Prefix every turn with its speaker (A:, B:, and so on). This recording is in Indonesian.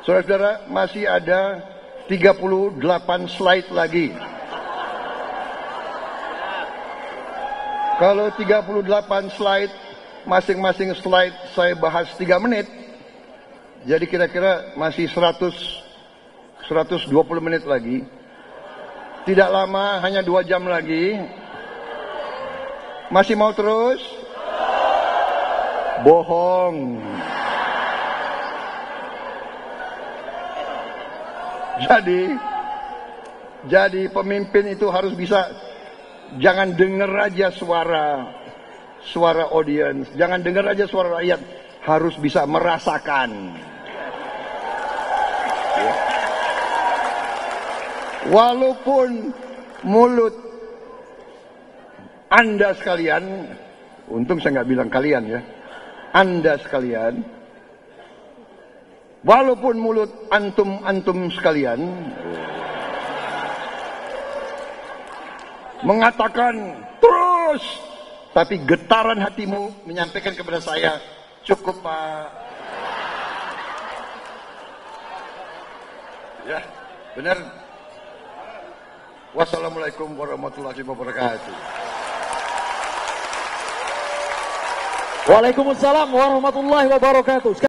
A: Saudara-saudara, masih ada 38 slide lagi. Kalau 38 slide, masing-masing slide saya bahas 3 menit, jadi kira-kira masih 120 menit lagi. Tidak lama, hanya 2 jam lagi. Masih mau terus? Bohong. Jadi pemimpin itu harus bisa, jangan dengar aja suara audiens, jangan dengar aja suara rakyat, harus bisa merasakan. Ya. Walaupun mulut Anda sekalian, untung saya nggak bilang kalian ya, Anda sekalian, walaupun mulut antum sekalian mengatakan terus, tapi getaran hatimu menyampaikan kepada saya, cukup Pak. Ya, benar. Wassalamualaikum warahmatullahi wabarakatuh.
B: Waalaikumsalam warahmatullahi wabarakatuh.